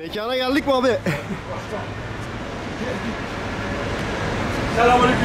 Mekana geldik mi abi? Selamünaleyküm.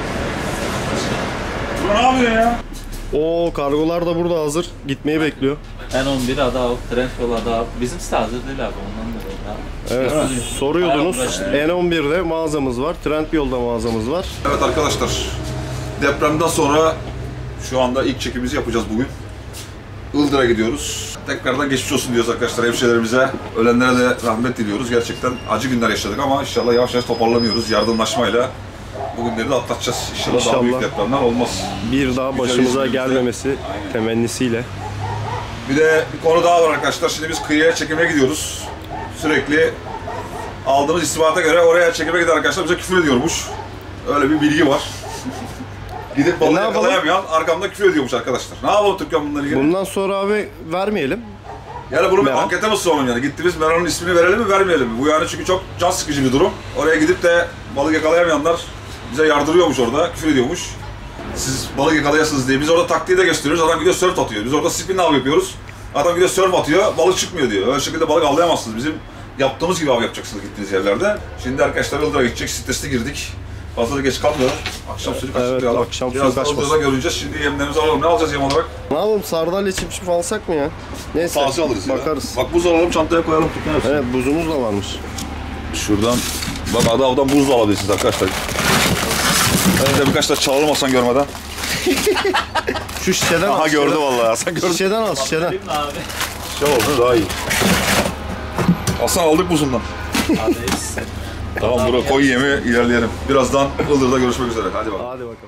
Bu ne yapıyor ya? Oo, kargolar da burada hazır. Gitmeyi bekliyor. N11 Adav, Trendyol Adav. Bizim site hazır değil abi, ondan dolayı. Evet, soruyordunuz. N11'de mağazamız var. Trendyol'da mağazamız var. Evet arkadaşlar, depremden sonra şu anda ilk çekimimizi yapacağız bugün. Ildır'a gidiyoruz. Tekrardan geçmiş olsun diyoruz arkadaşlar hemşehrilerimize. Ölenlere de rahmet diliyoruz. Gerçekten acı günler yaşadık ama inşallah yavaş yavaş toparlanıyoruz. Yardımlaşmayla bu günleri de atlatacağız. İnşallah daha büyük depremler olmaz. Bir daha başımıza gelmemesi temennisiyle. Bir de bir konu daha var arkadaşlar. Şimdi biz kıyıya çekime gidiyoruz. Sürekli aldığımız istihbarata göre oraya çekime giden arkadaşlar bize küfür ediyormuş. Öyle bir bilgi var. Gidip balığı yakalayamayan arkamda küfür ediyormuş arkadaşlar. Ne yapalım Türkan bunları ilgili? Bundan sonra abi vermeyelim. Yani bunu bir ankete mi soralım yani? Gittiğimiz Meran'ın ismini verelim mi vermeyelim mi? Bu yani çünkü çok can sıkıcı bir durum. Oraya gidip de balık yakalayamayanlar bize yardırıyormuş orada, küfür ediyormuş. Siz balık yakalayasınız diye. Biz orada taktiği de gösteriyoruz. Adam gidiyor surf atıyor. Biz orada spin av yapıyoruz. Adam gidiyor surf atıyor, balık çıkmıyor diyor. Öyle şekilde balık avlayamazsınız. Bizim yaptığımız gibi av yapacaksınız gittiğiniz yerlerde. Şimdi arkadaşlar Ildır'a gidecek, stresli girdik. Fazla da geç kalmıyorlar. Akşam sürü kaçtık bir alalım. Biraz daha Ildır'da göreceğiz. Şimdi yemlerimizi alalım. Ne alacağız yem olarak? Ne yapalım, sardalya çipçip alsak mı ya? Neyse. Taze alırız bakarız. Ya. Bak buz alalım, çantaya koyalım. Evet, buzumuz da varmış. Şuradan, bak Adav'dan buz da alabilirsiniz arkadaşlar. Önce birkaç da çalalım Hasan görmeden. Şu şişeden al. Aha gördü vallahi Hasan gördü. Şişeden al, şişeden. Şişe oldu daha iyi. Hasan aldık buzundan. Tamam bura koy yemi ilerleyelim. Birazdan Ildır'da görüşmek üzere. Hadi bakalım. Hadi bakalım.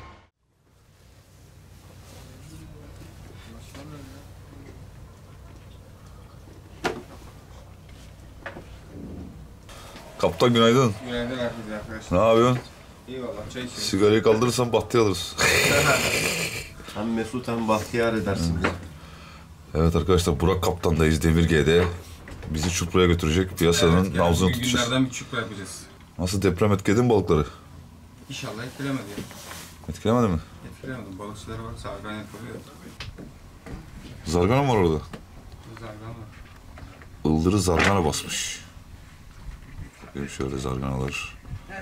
Kaptan günaydın. Günaydın arkadaşlar. Ne yapıyorsun? İyi valla çay içiyorum. Sigarayı kaldırırsan bahtiyar alırız. Hem Mesut hem Bahtiyar edersin bizi. Evet arkadaşlar Burak Kaptan'dayız Demirge'de. Bizi çupraya götürecek, piyasanın nabzını tutacağız. Günlerden bir çupra yapacağız. Nasıl deprem etkiledi mi balıkları? İnşallah etkilemedi ya. Etkilemedi mi? Etkilemedim. Balıkçılar var, zargan yapılıyor. Zargana mı var orada? Zargan var. Ildır'ı zargana basmış. Bakayım şöyle zarganalar.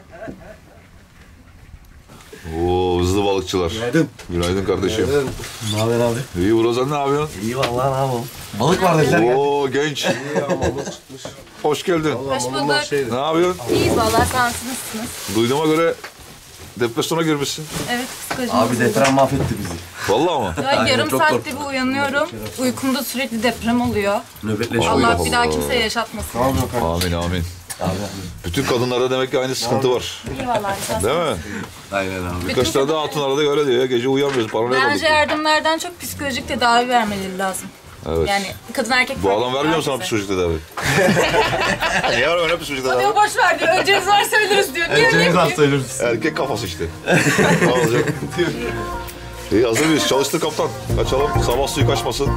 Oo hızlı balıkçılar. Günaydın. Günaydın kardeşim. Günaydın. Ne haber abi? İyi Burak sen ne yapıyorsun? İyi vallahi ne yapalım? Balık var dediler geldik. Oo genç. İyi ama balık çıkmış. Hoş geldin. Hoş bulduk. Ne yapıyorsun? İyiyiz valla, sağ olun, nasılsınız? Duyduğuma göre depresyona girmişsin. Evet, psikolojim Abi bozuldu. deprem mahvetti bizi. Vallahi mı? Ya yarım çok saatte korktum. bir uyanıyorum. Uykumda sürekli deprem oluyor. Nöbetleşme. Allah bir daha kimseye yaşatmasın. Amin amin. Bütün kadınlarda demek ki aynı sıkıntı var. İyi valla. Değil mi? Aynen abi. Birkaç tane de hatunlarda öyle diyor ya. Gece uyuyamıyoruz. Paranoya Bence olduk. yardımlardan çok psikolojik tedavi vermeleri lazım. Evet. Yani kadın erkek Bu fark adam vermiyor mu sana herkese. psikolojik tedavi? Niye var öyle psikolojik O tedavi? diyor boş ver diyor. Önceniz var söyleriz diyor. Niye Cengiz niye? hasta ölürüz. Erkek kafası işte. Ne olacak? İyi hazır mıyız? Çalıştık kaptan. Kaçalım. Sabah suyu kaçmasın.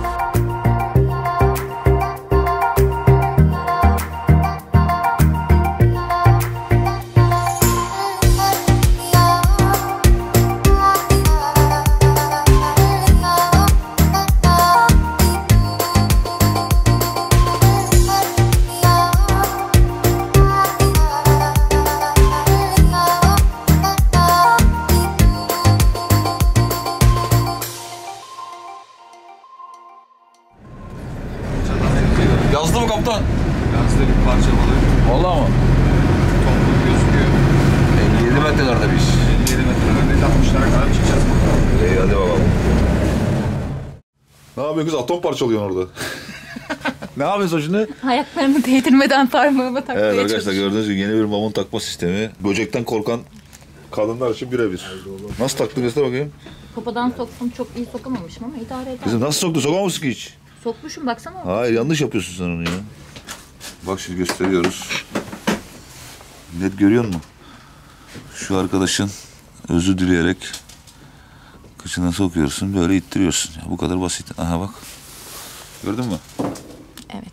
Yazdı mı kaptan? Yazda bir parça balık. Vallahi mı? Topluluk gözüküyor. 57 metrelerde biz. 57 metrelerde 60'lara kadar çıkacağız bakalım. İyi hadi bakalım. Ne yapıyorsun kız? Atom parçalıyorsun orada. Ne yapıyorsun şimdi? Ayaklarımı değdirmeden parmağıma takmaya Evet arkadaşlar çalışıyorum. gördüğünüz gibi yeni bir mamon takma sistemi. Böcekten korkan kadınlar için birebir. Nasıl taktın göster bakayım. Popodan soktum, çok iyi sokamamışım ama idare eder. Kızım nasıl soktun? Sokamamışsın ki hiç. Sokmuşum baksana. Hayır yanlış yapıyorsun sen onu ya. Bak şimdi gösteriyoruz. Net görüyor musun? Şu arkadaşın özür dileyerek kıçına sokuyorsun böyle ittiriyorsun. Ya, bu kadar basit. Aha bak. Gördün mü? Evet.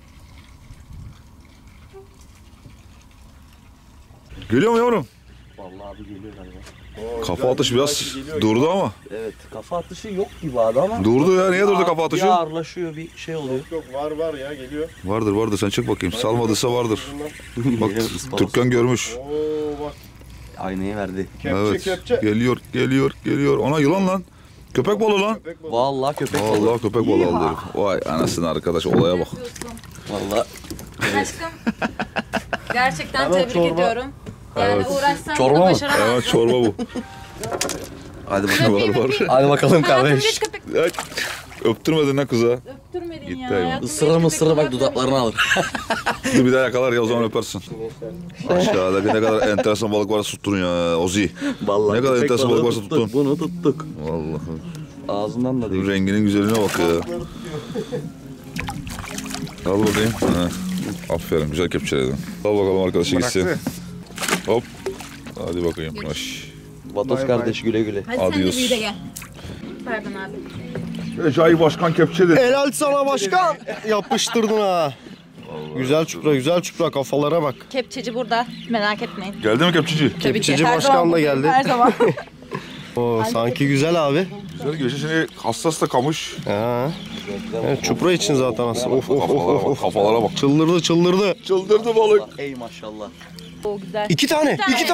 Geliyor mu yavrum? Vallahi Vallahi abi geliyor galiba. Kafa atışı biraz durdu ama. Evet kafa atışı yok gibi abi ama. Durdu ya. Niye durdu kafa atışı? Bir ağırlaşıyor bir şey oluyor. Yok var ya geliyor. Vardır sen çek bakayım. Salmadıysa vardır. Bak Türkan görmüş. Oo bak. Aynayı verdi. Kepçe. Geliyor. Ona yılan lan. Köpek balığı lan. Vallahi köpek balığı. Vallahi köpek balığı aldı herif. Vay anasını arkadaş olaya bak. Vallahi. Aşkım. Gerçekten Hemen tebrik çorba. ediyorum. Yani uğraşsan Çorba bunu mı? başaramazsın. Evet çorba bu. Hadi bakalım. var. Hadi bakalım Hayatım kardeş. hiç köpek Ay, öptürmedin ne kıza? öptürmedin Gitti ya. hayvan. Hayatımda hiç Isırır mı köpek ısırır bak öpmemişim. dudaklarını alır. Dur bir daha yakalar ya o zaman öpersin. Aşağıda ne kadar enteresan balık varsa tuttun ya Ozi. Vallahi Ne kadar köpek enteresan balığı balık varsa tuttuk, tuttun. Bunu tuttuk. Vallahi. Ağzından da değil. Renginin güzelliğine bak ya. Al bakayım. Ha. Aferin güzel kepçeledin. Al bakalım arkadaşı gitsin. Hop. Hadi bakayım. Aş. Vatos kardeş güle güle. Hadi sen de Adios. büyü de gel. Pardon abi. Recai Başkan kepçeli. Helal sana başkan. Yapıştırdın ha. Güzel çupra kafalara bak. Kepçeci burada. Merak etmeyin. Geldi mi kepçeci? Tabii ki. Kepçeci Her başkan zaman da buradayım, geldi. Her zaman. Oo, sanki güzel abi. Güzel geçişini hassas da kamış. Ha. Evet, çupra için zaten aslında. Of. Kafalara bak. Çıldırdı. Çıldırdı balık. Ey maşallah. O güzel. İki tane.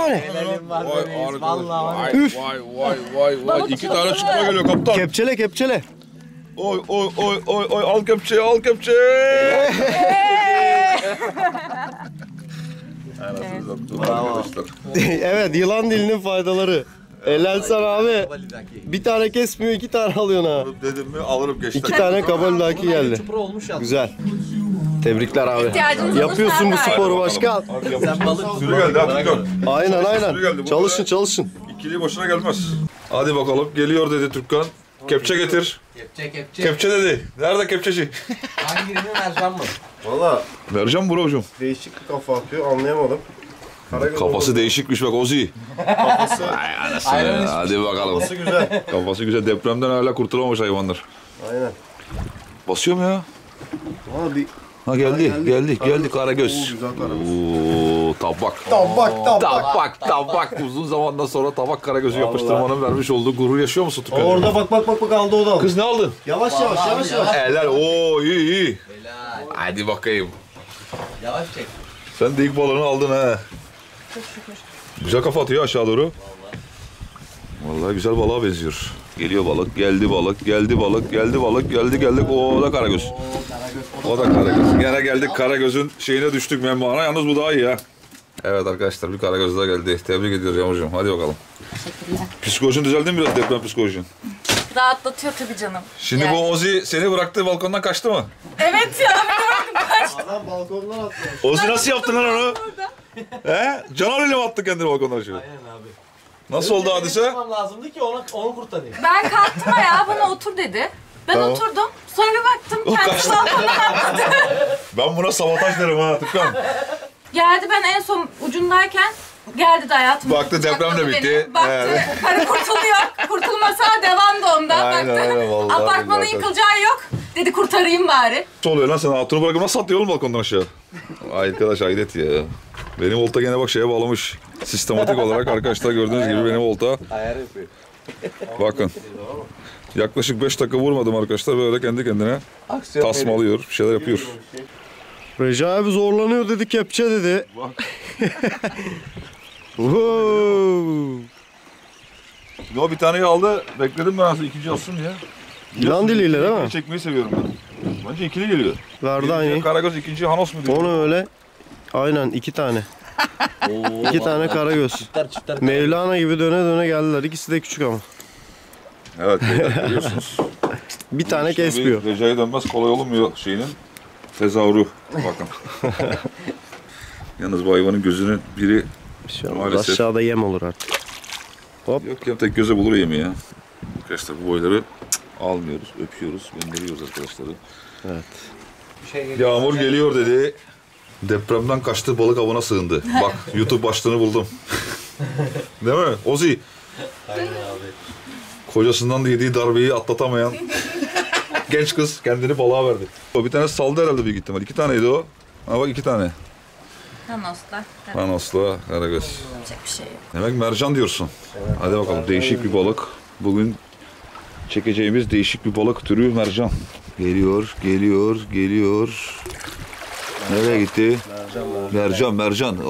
Vay. 2 tane çıkma geliyor kaptan. Kepçele. Oy. Al kepçeyi. Bravo. Evet, yılan dilinin faydaları. Helal sana abi. Bir tane kesmiyor, 2 tane alıyorsun ha. Dedim mi alırım geçti. 2 tane kabaldaki geldi. Çupra olmuş ya. Güzel. Tebrikler abi. İhtiyacımız Yapıyorsun bu olursa her sporu başkan. Sen balık Sürü geldi ha Türkan. Aynen. Çalışın. İkili boşuna gelmez. Hadi bakalım geliyor dedi Türkan. Kepçe getir. Kepçe. Kepçe dedi. Nerede kepçeci? Hangi birini vereceğim mı? Valla Vereceğim brocum. değişik bir kafa atıyor, anlayamadım. Kafası değişikmiş bak Ozi. Kafası Ay anasını ya. Hadi bakalım. güzel. Kafası güzel. Depremden hala kurtulamamış hayvanlar. Aynen. Basıyor mu ya? Valla bir Ha geldi Karagöz. Oo, güzel Karagöz. Oo, tabak. Tabak. Uzun zamandan sonra tabak Karagöz'ü yapıştırmanın vermiş olduğu gurur yaşıyor musun Türkan? Orada bak aldı o da. Kız ne aldın? Yavaş. Helal. Oo iyi. Hadi bakayım. Yavaş çek. Sen de ilk balığını aldın ha. Güzel kafa atıyor aşağı doğru. Vallahi güzel balığa benziyor. Geliyor balık, geldi balık. O da Karagöz. O da Karagöz. Gene geldik Karagöz'ün şeyine düştük menbaana. Yalnız bu daha iyi ha. Evet arkadaşlar bir Karagöz daha geldi. Tebrik ediyoruz Yağmurcuğum. Hadi bakalım. Teşekkürler. Psikolojin düzeldi mi biraz deprem psikolojin? Rahatlatıyor tabii canım. Şimdi Yani. bu Ozi seni bıraktığı balkondan kaçtı mı? Evet ya. Adam balkondan atlamış. Ozi nasıl yaptın lan onu? He? Canavriyle mi attı kendini balkondan aşağı? Aynen abi. Nasıl oldu hadise? Yapmam lazımdı ki onu kurtarayım. Ben kalktım ayağa, bana otur dedi. Ben oturdum. Sonra bir baktım kendisi balkondan atladı. Ben buna sabotaj derim ha Türkan. Geldi, ben en son ucundayken geldi de hayatım. Baktı deprem de bitti. Baktı karı kurtuluyor. Kurtulmasa devam da onda. Aynen, Baktı aynen, vallahi apartmanın billahi. yıkılacağı yok. Dedi kurtarayım bari. Ne oluyor lan sen hatunu bırakıp nasıl atlıyor oğlum balkondan aşağı? Ay arkadaş hayret ya. Benim olta gene bak şeye bağlamış. Sistematik olarak arkadaşlar gördüğünüz gibi benim olta. Ayar yapıyor. Bakın. Yaklaşık 5 dakika vurmadım arkadaşlar. Böyle kendi kendine Aksiyon tasmalıyor. Bir şeyler yapıyor. Recai abi zorlanıyor dedi, kepçe dedi. Wow. Yo bir taneyi aldı. Bekledim ben aslında ikinci alsın diye. Yılan diliyle değil mi? İkili çekmeyi seviyorum ben. Bence ikili geliyor. Verdi Birinci aynı. Karagöz, ikinci Hanos mu diyor? Onu öyle. Aynen 2 tane. 2 tane Karagöz. Çiftler. Mevlana gibi döne geldiler. İkisi de küçük ama. Evet beyler görüyorsunuz. Bir tane kesmiyor. Recai dönmez kolay olmuyor şeyinin. Tezahürü. Bakın. Yalnız bu hayvanın gözünün biri Bir şey olmaz. Maalesef. Aşağıda yem olur artık. yok ya tek göze bulur yemi ya. Arkadaşlar bu boyları almıyoruz, öpüyoruz, gönderiyoruz arkadaşları. Evet. Yağmur geliyor dedi. Depremden kaçtı balık avına sığındı. Bak YouTube başlığını buldum. Değil mi? Ozi. Aynen abi. Kocasından da yediği darbeyi atlatamayan genç kız kendini balığa verdi. O bir tane saldı herhalde büyük ihtimal. 2 taneydi o. Ha bak 2 tane. Panoslar. Panoslu karagöz. Yapacak bir şey yok. Demek mercan diyorsun. Hadi bakalım, değişik bir balık. Bugün çekeceğimiz değişik bir balık türü mercan. Geliyor, geliyor, geliyor. Nereye gitti? Mercan.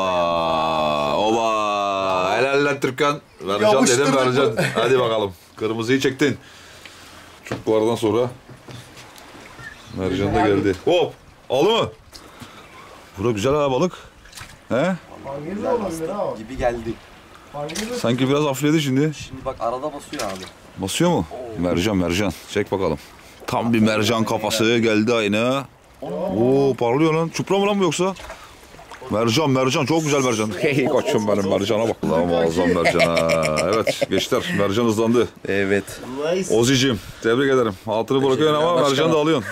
Oba. Helal lan Türkan. Mercan dedim, mercan. Hadi bakalım. Kırmızıyı çektin. Çubuklardan sonra mercan da geldi. Hop. Aldı mı? Bura güzel ha balık. He? Gibi geldi. Sanki biraz hafifledi şimdi. Şimdi bak arada basıyor abi. Basıyor mu? Mercan. Çek bakalım. Tam bir mercan kafası geldi aynı. Oo parlıyor lan. Çupra mı lan bu yoksa? Mercan. Çok güzel mercan. Hey koçum benim, mercana bak. Lan muazzam mercan ha. Evet gençler, mercan hızlandı. Evet. Ozi'cim tebrik ederim. Altını bırakıyorsun ama mercan da alıyorsun.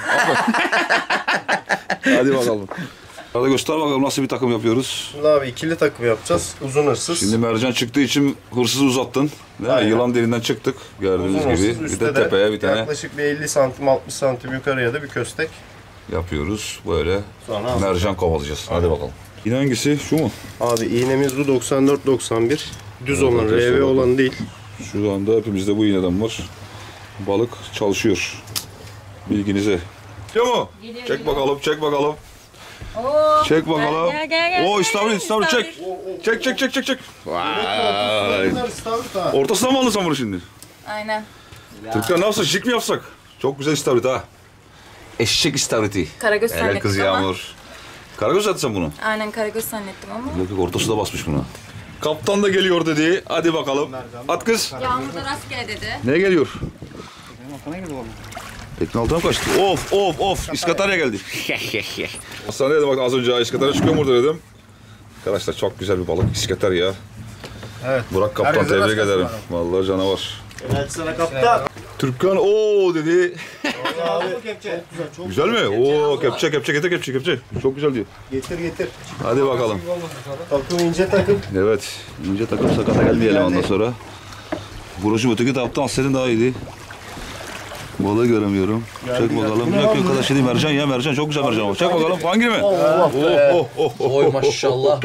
Hadi bakalım. Hadi göster bakalım nasıl bir takım yapıyoruz. Şimdi abi ikili takım yapacağız. Uzun hırsız. Şimdi mercan çıktığı için hırsızı uzattın. Değil mi? Aynen. Yılan deliğinden çıktık. Gördüğünüz Uzun hırsız. gibi. Bir Üstte de tepeye bir tane yaklaşık bir 50 santim 60 santim yukarıya da bir köstek. yapıyoruz. Böyle Sonra mercan kovalayacağız. Hadi bakalım. Yine hangisi? Şu mu? abi iğnemiz bu 94-91. Düz Evet, olan, arkadaşlar RV bakın. olan değil. Şu anda hepimizde bu iğneden var. Balık çalışıyor. Bilginize. Geliyor mu? Geliyor, Çek geliyor. bakalım, çek bakalım. Oo, Çek bakalım. Gel. Oo istavrit çek. Çek. Vay. Ortasına mı aldın sen bunu şimdi? Aynen. Türkler ne yapsın? Şık mı yapsak? Çok güzel istavrit ha. Eşek istavriti. Karagöz Helal zannettim kız ama. Yağmur. Karagöz attın sen bunu. Aynen karagöz zannettim ama. Yok ortası da basmış buna. Kaptan da geliyor dedi. Hadi bakalım. At kız. Yağmur da rastgele dedi. Ne geliyor? Tekne altına mı kaçtı? Of. İskatarya geldi. Sana dedim bak az önce İskatarya çıkıyor mu burada dedim. Arkadaşlar çok güzel bir balık İskatarya. Evet. Burak kaptan Herkese tebrik başkası ederim. var. Vallahi canavar. Evet sana kaptan. Türkan ooo dedi. Kepçe. Güzel mi? Oo kepçe. Çok güzel diyor. Getir. Hadi bakalım. Takım ince takım. Evet. İnce takım sakata gelmeyelim ondan sonra. Buracım öteki taraftan aslerin daha iyiydi. Balığı göremiyorum. Çek bakalım. Yok arkadaş değil mercan ya mercan. Çok güzel mercan. Çek bakalım. Fangri mi? Oy maşallah.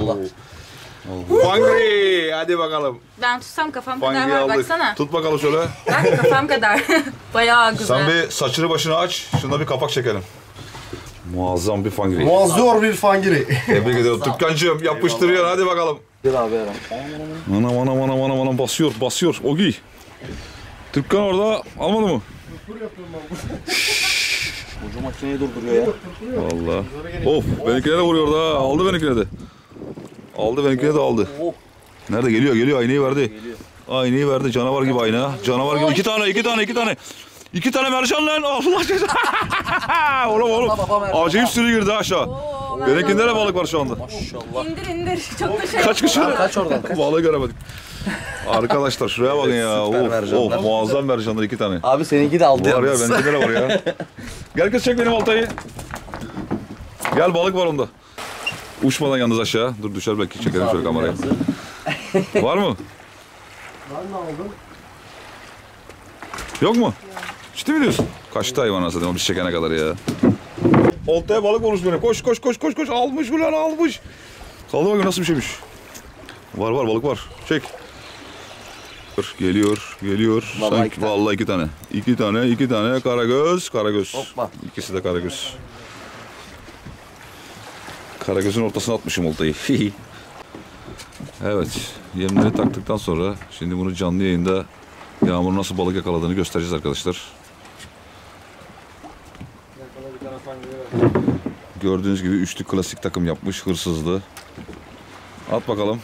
Fangri. Hadi bakalım. Ben tutsam kafam kadar Fangri var aldık. baksana. Tut bakalım şöyle. Bak kafam kadar. Bayağı güzel. Sen bir saçını başını aç. Şuna bir kapak çekelim. Muazzam bir fangri. Muazzor bir fangiri. Tebrik ediyorum. Türkancığım yapıştırıyor. Hadi bakalım. Gel abi Eren. Anam basıyor. Ogi. Türkan orada almadı mı? Ucu makineyi durduruyor ya. Vallahi. Of benimkine de vuruyor da. Aldı benimkine de. Aldı. Nerede? Geliyor. Aynayı verdi. Aynayı verdi. Canavar gibi ayna. Canavar gibi. İki tane. İki tane mercan lan. Allah cezası. Oğlum. Acayip sürü girdi aşağı. Benimkinde de balık var şu anda. Maşallah. İndir. Çok da şey. Kaç kişi? Kaç oradan kaç. Balığı göremedik. Arkadaşlar şuraya bakın ya. Süper mercanlar. Muazzam mercanlar 2 tane. Abi seninki de aldı Var ya yalnız. benimkinde de var ya. Gel kız çek benim oltayı. Gel balık var onda. Uçmadan yalnız aşağı. Dur düşer belki çekelim şöyle kamerayı. Var mı? Ben de aldım. Yok mu? Ciddi mi diyorsun? Kaçtı hayvan aslında o biz çekene kadar ya. Oltaya balık vurmuş böyle. Koş. Almış ulan almış. Kaldı bakayım nasıl bir şeymiş. Var balık var. Çek. Geliyor. Vallahi Sanki iki tane. vallahi 2 tane. 2 tane karagöz. Hoppa. İkisi de karagöz. Karagözün ortasına atmışım oltayı. Evet. Yemleri taktıktan sonra şimdi bunu canlı yayında Yağmur'un nasıl balık yakaladığını göstereceğiz arkadaşlar. Gördüğünüz gibi üçlü klasik takım yapmış hırsızlı. At bakalım.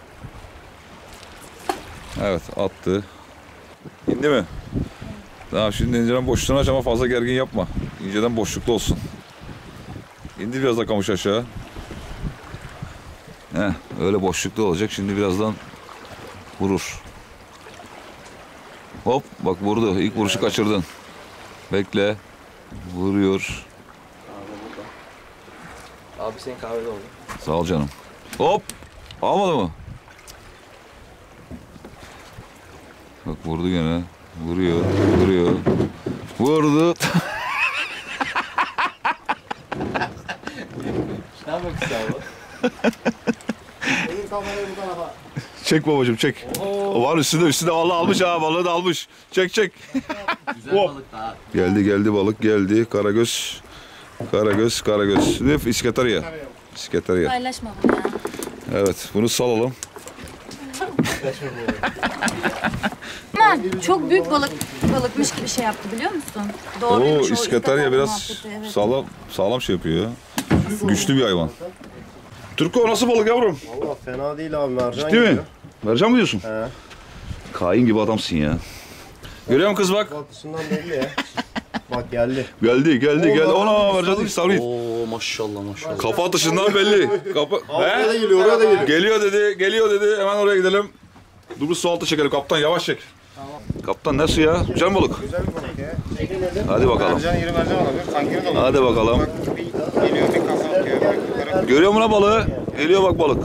Evet attı. İndi mi? Tamam şimdi inceden boşluğunu aç ama fazla gergin yapma. İnceden boşlukta olsun. İndir biraz da kamış aşağı. Öyle boşlukta olacak. Şimdi birazdan vurur. Hop bak vurdu. İlk vuruşu kaçırdın. Bekle. Vuruyor. Abi senin kahvede oldu. Sağ ol canım. Hop. Almadı mı? Bak vurdu gene. Vuruyor. Vurdu. Ne yapmak istiyor abi? Çek babacığım çek. Var üstünde vallahi almış ha, balığı da almış. Çek. Güzel balık da abi. Geldi balık geldi. Karagöz. İsketarya. Paylaşma bunu ya. Evet, bunu salalım. Ama çok büyük balıkmış gibi şey yaptı biliyor musun? Doğru. Oo, isketarya biraz sağlam şey yapıyor ya. Güçlü bir hayvan. Türko nasıl balık yavrum? Valla fena değil abi, mercan Ciddi mi? Mercan mı diyorsun? He. Kain gibi adamsın ya. Görüyor musun kız bak? Batışından belli ya. Bak geldi. Geldi. Ona mercan değil, istavrit. Oo maşallah. Kafa atışından belli. Oraya da geliyor, oraya da geliyor. Geliyor dedi. Hemen oraya gidelim. Dur bir su altı çekelim kaptan, yavaş çek. Kaptan nasıl ya? Güzel mi balık? Güzel bir balık ya. Hadi bakalım. Mercan, iri mercan olabilir. Fangiri de olabilir. Hadi bakalım. Bak bir geliyor, bir kafa atıyor. Bir yukarı. Görüyor musun lan balığı? Geliyor bak balık.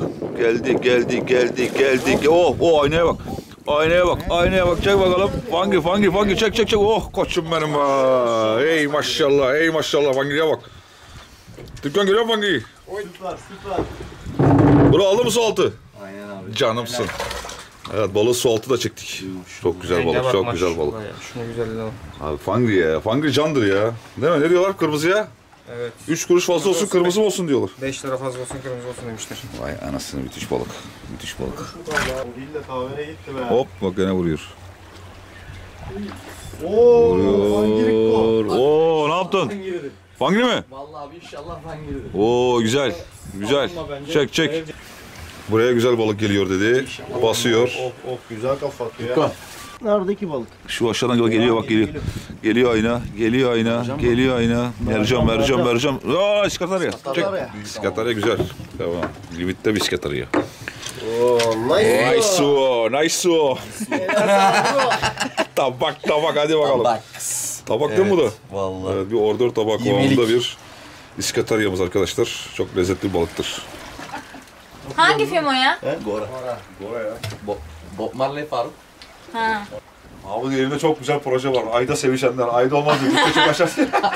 Geldi. Aynaya bak. Aynaya bak. Çek bakalım. Fangi. Çek. Oh koçum benim ha. Ey maşallah. Fangi'ye bak. Türkan görüyor musun Fangi'yi? Süper. Bunu aldı mı su altı? Aynen abi. Canımsın. Evet, balığı su altı da çektik. Çok güzel balık. Çok güzel balık. Şuna güzelliğine bak. Abi Fangi ya. Fangi candır ya. Değil mi? Ne diyorlar kırmızıya? Evet. 3 kuruş fazla olsun, kırmızı mı olsun diyorlar. 5 lira fazla olsun, kırmızı olsun demişler. Vay anasını, müthiş balık. Değil de tavere gitti be. Hop bak gene vuruyor. Ooo. Fangirik bu. Oo ne yaptın? Fangiri mi? Vallahi abi inşallah ben gelirim. Oo güzel. Çek. Buraya güzel balık geliyor dedi. Basıyor. Of güzel kafa atıyor ya. Neredeki balık? Şu aşağıdan geliyor bak geliyor. Geliyor ayna. Mercan. Aa iskatarya. Çek. İskatarya güzel. Tamam. Limit'te bir iskatarya. Oo nice. Tabak hadi bakalım. Tabak değil mi bu da? Vallahi. Evet, bir ordör tabak kıvamında bir iskataryamız arkadaşlar. Çok lezzetli bir balıktır. Hangi film o ya? Gora ya. Bob Marley Faruk. Ha. Abi elimde çok güzel proje var. Ayda sevişenler. Ayda olmaz diyor. Bütçe çok aşağı.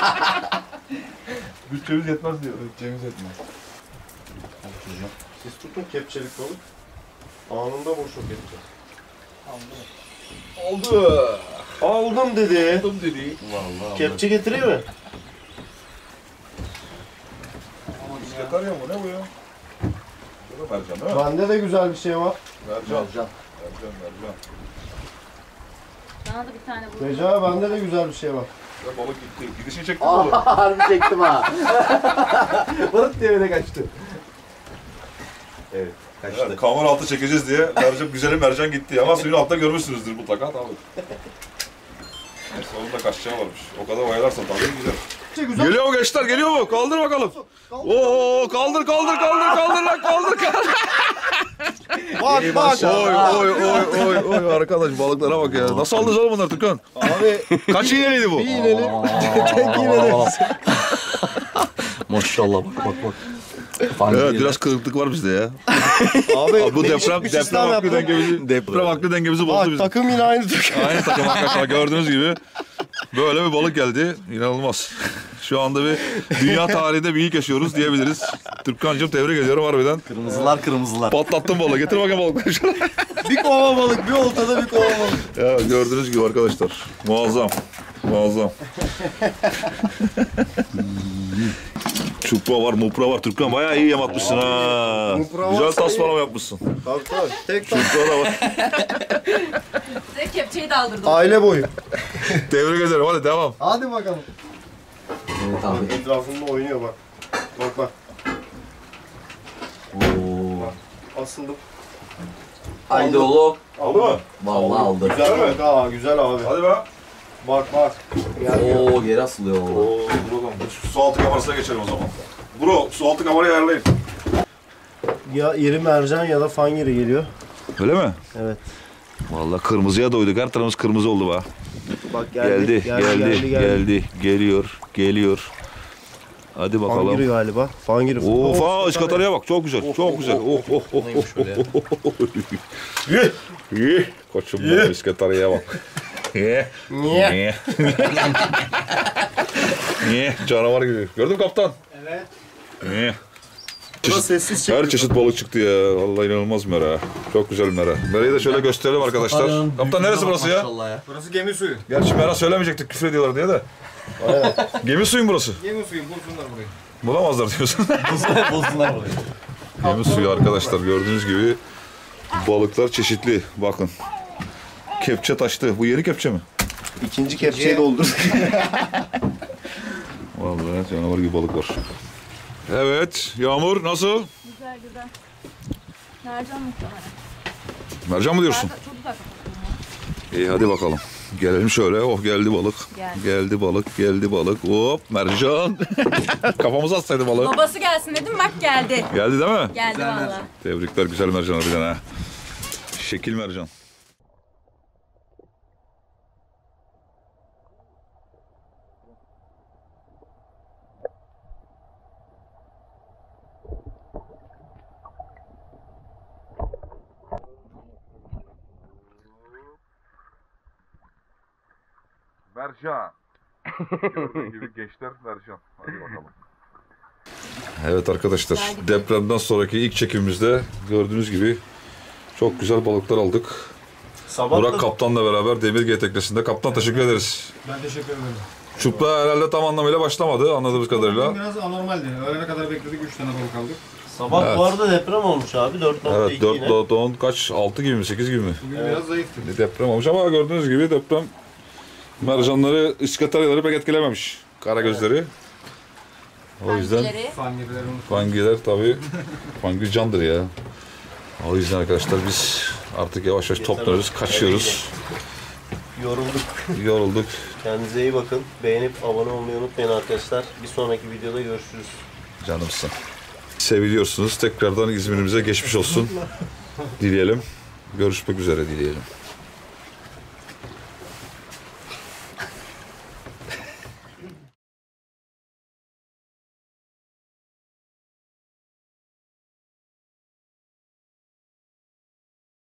Bütçemiz yetmez diyor. Siz tutun kepçelik balık. Anında boşluk edeceğiz. Aldım dedi. Vallahi. Kepçe getireyim mi? İskatarya mı? Ne bu ya? Bu da mercan değil mi? Bende de güzel bir şey var. Mercan. Bana da bir tane vur. Recai, bende de güzel bir şey var. Ya balık gitti. Gidişini çektin mi balık? Harbi çektim ha. Balık diye öyle kaçtı. Evet. Kaçtı. Evet, kamera altı çekeceğiz diye güzelim mercan gitti ama suyun altta görmüşsünüzdür mutlaka tabii. Neyse onun da kaçacağı varmış. O kadar oyalarsa tabii güzel. Geliyor mu gençler? Geliyor mu? Kaldır bakalım. Oo kaldır. Bak. Oy arkadaş balıklara bak ya. Nasıl aldınız oğlum bunları Türkan? Abi Kaç iğneliydi bu? bir iğneli. Tek iğneli. Maşallah bak. Evet biraz kırıklık var bizde ya. Abi Bu değişik bir sistem yaptım. deprem aklı dengemizi bozdu Bak bizim. takım yine aynı takım. Aynı takım arkadaşlar gördüğünüz gibi. Böyle bir balık geldi. İnanılmaz. Şu anda bir dünya tarihinde bir ilk yaşıyoruz diyebiliriz. Türkan'cığım tebrik ediyorum harbiden. Kırmızılar. Patlattın balığı. Getir bakayım balıkları şöyle. Bir kova balık, bir oltada bir kova balık. Ya gördüğünüz gibi arkadaşlar. Muazzam. Çupra var, mupra var. Türkan bayağı iyi yem atmışsın ha. Mupra Güzel varsa tasmalama yapmışsın. Tabii. Tek Çupra da var. Size kepçeyi de aldırdım. aile boyu. Tebrik ederim. Hadi devam. Hadi bakalım. Evet abi. Etrafında oynuyor bak. Bak. Oo. Asıldım. Haydi oğlum. Aldı mı? Vallahi aldı. Güzel balık ha, güzel abi. Hadi be. Bak. Oo geri asılıyor valla. Oo, bro, su altı kamerasına geçelim o zaman. Bro, su altı kamerayı ayarlayın. Ya iri mercan ya da fangiri geliyor. Öyle mi? Evet. Vallahi kırmızıya doyduk. Her tarafımız kırmızı oldu be. Bak Geldi. Geliyor. Hadi bakalım. Fangiri galiba. Fangiri. Of, iskatarya'ya bak. Çok güzel. Çok güzel. Neymiş öyle ya? Ye. Koçum benim iskatarya'ya bak. Ye. Canavar gibi. Gördün mü kaptan? Evet. Ye. Sessiz çekiyor. Her çeşit balık çıktı ya. Vallahi inanılmaz mera. Çok güzel mera. Merayı da şöyle gösterelim arkadaşlar. Kaptan neresi burası ya? Burası gemi suyu. Gerçi mera söylemeyecektik, küfür ediyorlar diye de. Gemi suyu mu burası? Gemi suyu bulsunlar burayı. Bulamazlar diyorsun. Bozdular burayı. Gemi suyu arkadaşlar, gördüğünüz gibi balıklar çeşitli. Bakın. Kepçe taştı. Bu yeni kepçe mi? İkinci kepçeyi doldur. Vallahi canavar gibi balık var. Evet, Yağmur nasıl? Güzel güzel. Mercan muhtemelen. Mercan mı diyorsun? Çok güzel kapattın. İyi hadi bakalım. Gelelim şöyle. Oh geldi balık. Geldi. Geldi balık, geldi balık. Hop mercan. Kafamıza atsaydı balığı. Babası gelsin dedim bak geldi. Geldi değil mi? Geldi valla. Tebrikler, güzel mercan harbiden ha. Şekil mercan. Mercan. Gördüğün gibi gençler mercan. Hadi bakalım. Evet arkadaşlar, depremden sonraki ilk çekimimizde gördüğünüz gibi çok güzel balıklar aldık. Burak Kaptan'la beraber Demirge teknesinde. Kaptan teşekkür ederiz. Ben teşekkür ederim. Çupra herhalde tam anlamıyla başlamadı anladığımız kadarıyla. Biraz anormaldi. Öğlene kadar bekledik. 3 tane balık aldık. Sabah Evet. bu arada deprem olmuş abi. 4.2 Evet, 4 yine. lot 10 kaç? 6 gibi mi? 8 gibi mi? Bugün biraz zayıftı. Deprem olmuş ama gördüğünüz gibi deprem mercanları, iskataryaları pek etkilememiş. Karagözleri. O yüzden Hangileri? Fangileri unuttum. fangiler tabii. Fangi candır ya. O yüzden arkadaşlar biz artık yavaş yavaş toplanıyoruz, kaçıyoruz. Yorulduk. Yorulduk. Kendinize iyi bakın. Beğenip abone olmayı unutmayın arkadaşlar. Bir sonraki videoda görüşürüz. Canımsın. Seviliyorsunuz. Tekrardan İzmir'imize geçmiş olsun dileyelim. Görüşmek üzere dileyelim.